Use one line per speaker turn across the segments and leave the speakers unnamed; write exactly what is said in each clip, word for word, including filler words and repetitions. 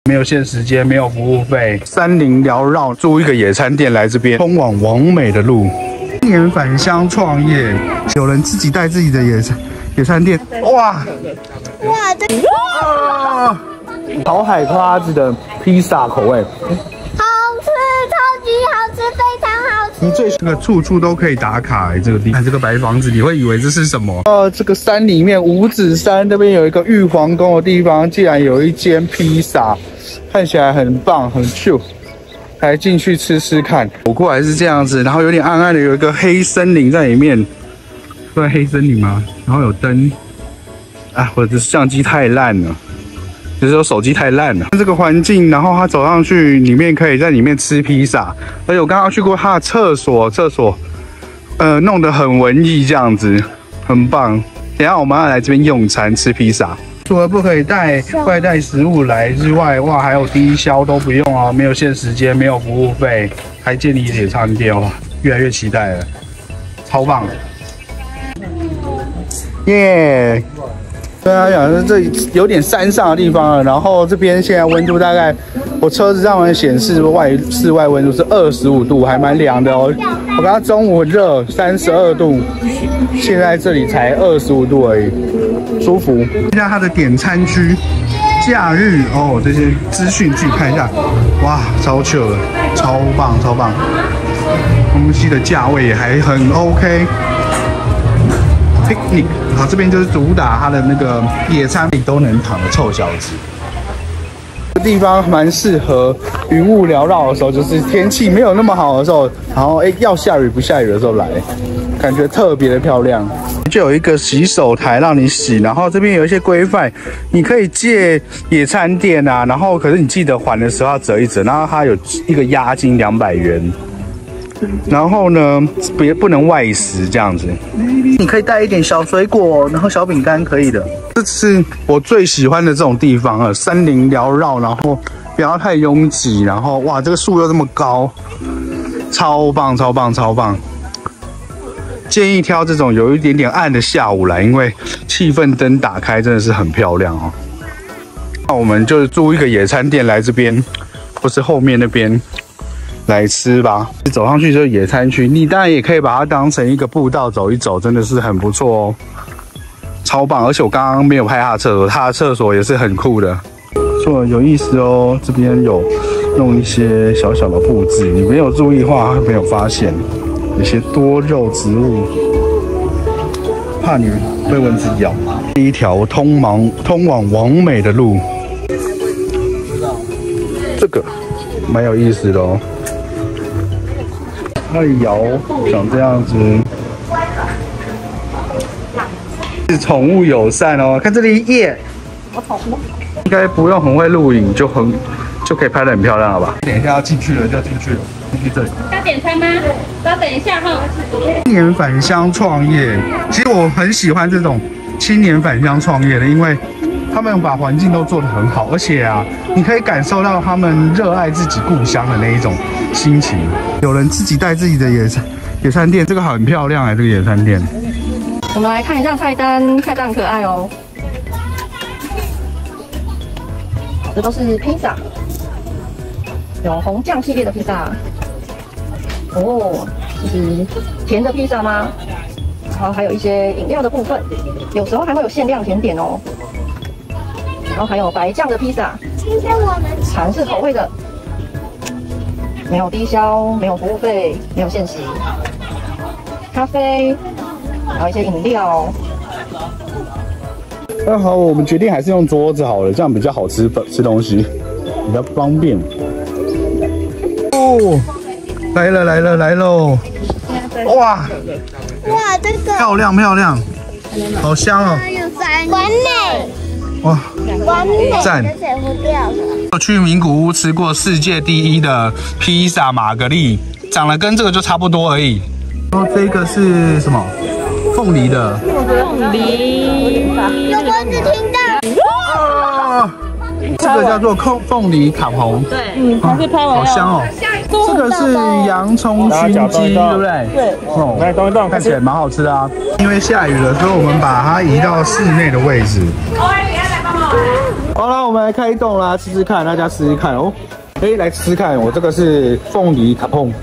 没有限时间，没有服务费，山林缭绕，租一个野餐店来这边，通往王美的路。青年返乡创业，有人自己带自己的野餐野餐店，哇哇这啊！炒海瓜子的披萨口味，
好吃，超级好吃，非常好吃。
你最这个处处都可以打卡、欸，这个地看这个白房子，你会以为这是什么？呃，这个山里面五指山那边有一个玉皇宫的地方，竟然有一间披萨，看起来很棒，很 Q。来进去吃吃看，走过来是这样子，然后有点暗暗的，有一个黑森林在里面，对，黑森林吗？然后有灯，啊，我的相机太烂了，就是说手机太烂了。这个环境，然后他走上去，里面可以在里面吃披萨，而且我刚刚去过他的厕所，厕所，呃，弄得很文艺这样子，很棒。等一下我们要来这边用餐吃披萨。除了不可以带外带食物来之外，哇，还有低消都不用哦，没有限时间，没有服务费，还建立野餐店哦，越来越期待了，超棒！耶、yeah ！对啊，讲这有点山上的地方了，然后这边现在温度大概，我车子上面显示外室外温度是二十五度，还蛮凉的哦。我刚刚中午热三十二度，现在这里才二十五度而已。舒服。看一下它的点餐区，假日哦，这些资讯自己看一下。哇，超 chill 的，超棒超棒。东西的价位也还很 OK。Picnic， 好，这边就是主打它的那个野餐里都能躺的臭小子。这地方蛮适合云雾缭绕的时候，就是天气没有那么好的时候，然后哎要下雨不下雨的时候来，感觉特别的漂亮。就有一个洗手台让你洗，然后这边有一些规范，你可以借野餐垫啊，然后可是你记得还的时候要折一折，然后它有一个押金两百元，然后呢别不能外食这样子，你可以带一点小水果，然后小饼干可以的。这是我最喜欢的这种地方了，山林缭绕，然后不要太拥挤，然后哇这个树又这么高，超棒超棒超棒。建议挑这种有一点点暗的下午来，因为气氛灯打开真的是很漂亮哦。那我们就租一个野餐店来这边，或是后面那边来吃吧。走上去就是野餐区，你当然也可以把它当成一个步道走一走，真的是很不错哦，超棒。而且我刚刚没有拍他的厕所，他的厕所也是很酷的，不错，有意思哦。这边有弄一些小小的布置，你没有注意的话会没有发现。有些多肉植物，怕你被蚊子咬。第一条通往通往王美的路，这个蛮有意思的哦。那里摇长这样子，是宠物友善哦。看这里耶，我宠物应该不用很会录影，就很就可以拍得很漂亮了吧？等一下要进去了，就要进去了。进去这里。
要点餐吗？稍等一下哈。
青年返乡创业，其实我很喜欢这种青年返乡创业的，因为他们把环境都做得很好，而且啊，你可以感受到他们热爱自己故乡的那一种心情。有人自己带自己的野餐野餐店，这个很漂亮哎、欸，这个野餐店。
我们来看一下菜单，菜单很可爱哦。这都是披萨，有红酱系列的披萨。哦，这是甜的披萨吗？然后还有一些饮料的部分，有时候还会有限量甜点哦。然后还有白酱的披萨，韩式口味的，没有低消，没有服务费，没有限时。咖啡，然后一些饮料。
那好，我们决定还是用桌子好了，这样比较好吃吃东西，比较方便。哦。来了来了来喽！哇
哇，这个
漂亮漂亮，好香哦！
完美
哇，
完美，
赞！我去名古屋吃过世界第一的披萨玛格丽，长得跟这个就差不多而已。然后这个是什么？凤梨的。凤梨。
有蚊子听到。
啊！这个叫做凤凤梨卡蓬。对，嗯，还是拍完。好香哦。这个是洋葱熏鸡，对不对？对。哦，来动一动，看起来蛮好吃的啊。因为下雨了，所以我们把它移到室内的位置。 好了，我们来开动啦，吃吃看，大家试试看哦。哎，来吃吃看，我这个是凤梨卡碰。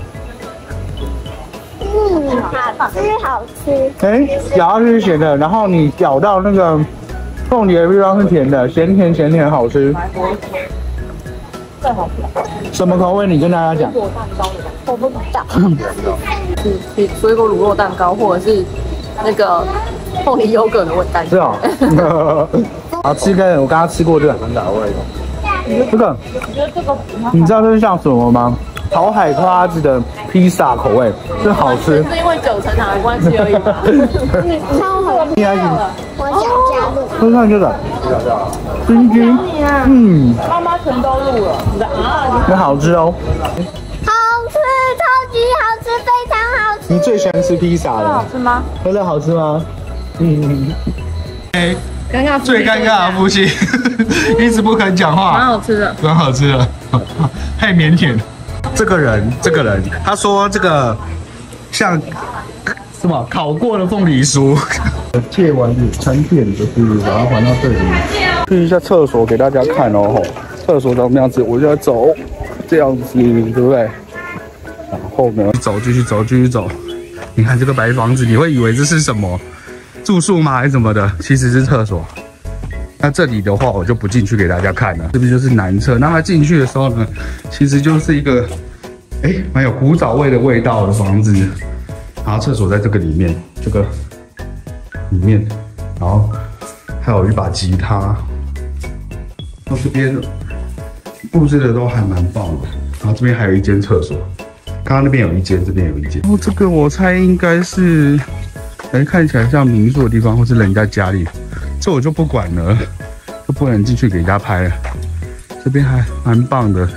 嗯，好吃，好吃。
哎，咬下去是咸的，然后你咬到那个凤梨的地方是甜的，咸甜咸甜，好吃。
最好吃。
什么口味？你跟大家讲。
水果蛋糕的感觉，
我不知道。
是比水果乳酪蛋糕，或者是那个凤梨优格的味蛋糕。
是哦。好吃跟我刚刚吃过这个很好味。这个，
我觉得这个
你知道这是像什么吗？炒海瓜子的披萨口味，这好吃。
是因为九层塔的关系而已吗？
超好吃，
你还行。
我想加入。
喝看这个，君君，嗯，
妈妈全都录了，你的啊，
很好吃哦。
好吃，超级好吃，非常好吃。
你最喜欢吃披萨
好
了？
吃吗？
喝的好吃吗？嗯。哎，
尴尬，
最尴尬的夫妻，一直不肯讲话。
蛮好吃的，
蛮好吃的，太腼腆。这个人，这个人，他说这个像什么烤过的凤梨酥。借完餐片就是把它还到这里。去一下厕所给大家看哦，厕所长这样子，我就要走，这样子，对不对？然后呢，走，继续走，继续走。你看这个白房子，你会以为这是什么住宿吗，还是什么的？其实是厕所。那这里的话，我就不进去给大家看了。这边就是南侧。那它进去的时候呢，其实就是一个，哎，蛮有古早味的味道的房子。然后厕所在这个里面，这个里面，然后还有一把吉他。到这边布置的都还蛮棒的。然后这边还有一间厕所，刚刚那边有一间，这边有一间。然后这个我猜应该是，哎，看起来像民宿的地方，或是人家家里。这我就不管了，就不能进去给人家拍了。这边还蛮棒的，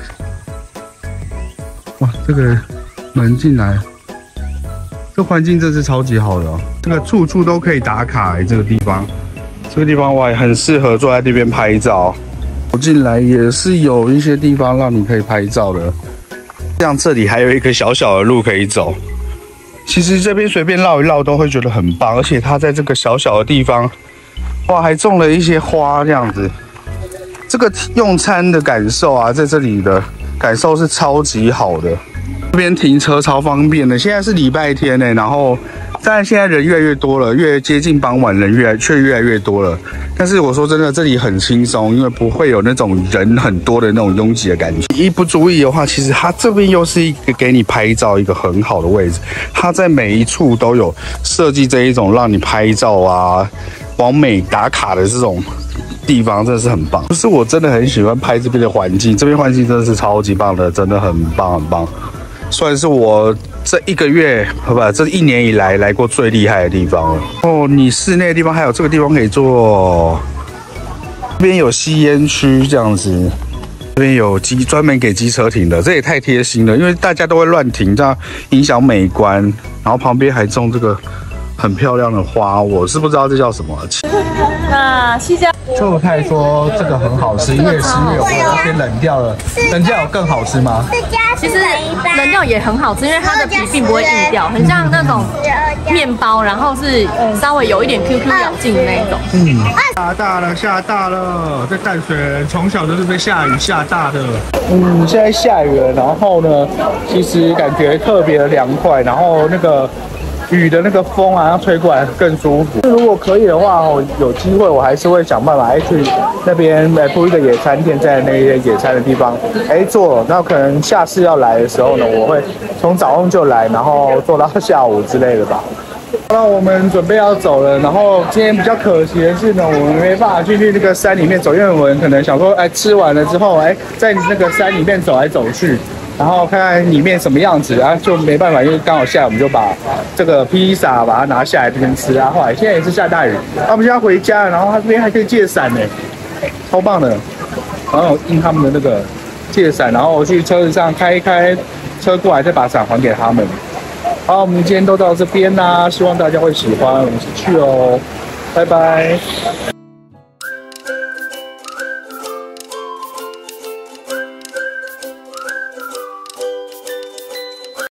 哇，这个门进来，这环境真是超级好的哦。这个处处都可以打卡哎，这个地方，这个地方哇，很适合坐在这边拍照。走进来也是有一些地方让你可以拍照的，像这里还有一个小小的路可以走。其实这边随便绕一绕都会觉得很棒，而且它在这个小小的地方。哇，还种了一些花这样子，这个用餐的感受啊，在这里的感受是超级好的。这边停车超方便的，现在是礼拜天呢，然后当然现在人越来越多了，越接近傍晚人越来却越来越多了。但是我说真的，这里很轻松，因为不会有那种人很多的那种拥挤的感觉。一不注意的话，其实它这边又是一个给你拍照一个很好的位置，它在每一处都有设计这一种让你拍照啊。完美打卡的这种地方真的是很棒，就是我真的很喜欢拍这边的环境，这边环境真的是超级棒的，真的很棒很棒，算是我这一个月不这一年以来来过最厉害的地方了。哦，你室内的地方还有这个地方可以坐，这边有吸烟区这样子，这边有机专门给机车停的，这也太贴心了，因为大家都会乱停，这样影响美观，然后旁边还种这个。很漂亮的花，我是不知道这叫什么。
那西加
臭太说这个很好吃，越吃越有味道，变冷掉了。冷掉有更好吃吗？
其实冷掉也很好吃，因为它的皮并不会硬掉，很像那种面包，然后是稍微有一点 Q Q 咬劲的那一种。
嗯，下大了，下大了，在淡水人从小就是被下雨下大的。嗯，现在下雨了，然后呢，其实感觉特别的凉快，然后那个。雨的那个风啊，要吹过来更舒服。如果可以的话，哦，有机会我还是会想办法哎去那边哎铺一个野餐垫，在那些野餐的地方哎坐。那可能下次要来的时候呢，我会从早上就来，然后坐到下午之类的吧。那我们准备要走了，然后今天比较可惜的是呢，我们没办法进去那个山里面走，因为我们可能想说，哎，吃完了之后，哎，在那个山里面走来走去。然后看看里面什么样子啊，就没办法，因为刚好下午我们就把这个披萨把它拿下来这边吃啊。后来现在也是下大雨，那我们现在回家了，然后他这边还可以借伞呢，超棒的。然后印他们的那个借伞，然后我去车子上开一开车过来，再把伞还给他们。好，我们今天都到这边啦，希望大家会喜欢，我们是去哦，拜拜。